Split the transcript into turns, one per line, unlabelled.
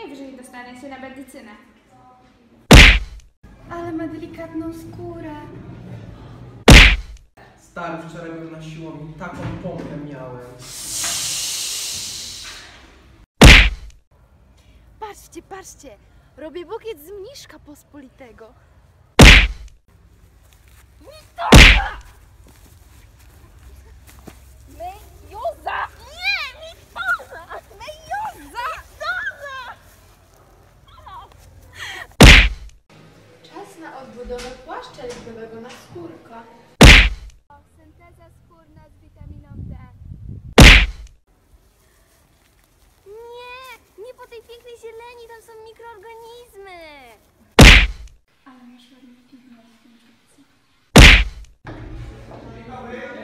najwyżej dostanie się na medycynę.
Ale ma delikatną skórę.
Stary, wczoraj byłem na siłowni, taką pompę miałem.
Patrzcie, patrzcie! Robię bukiet z mniszka pospolitego. Mejoza! Nie! Wiktoza! Mejoza! Wiktoza! Czas na odbudowę płaszcza lipowego na skórka.
Synteza skórna z witaminą D.
Nie po tej pięknej zieleni, tam są mikroorganizmy.
Ale masz ładny film.